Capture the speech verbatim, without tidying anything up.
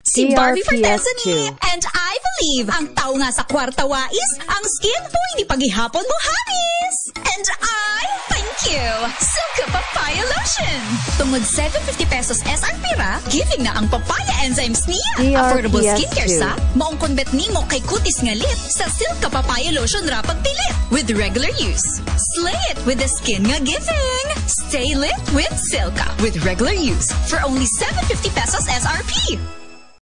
Si Barbie Forteza ni. D R P S two. And I believe, ang tao nga sa kwarta wais, ang skin mo hindi paghihapon mo hamis. And I thank you, Silka Papaya Lotion. Tungod seven hundred fifty pesos S R P ra, giving na ang papaya enzymes niya. D R P S Affordable skincare two. sa, maong konbet nimo kay kutis nga lip sa Silka Papaya Lotion ra pagpilit. With regular use, slay it with the skin nga giving. Stay lit with Silka with regular use for only seven hundred fifty pesos S R P.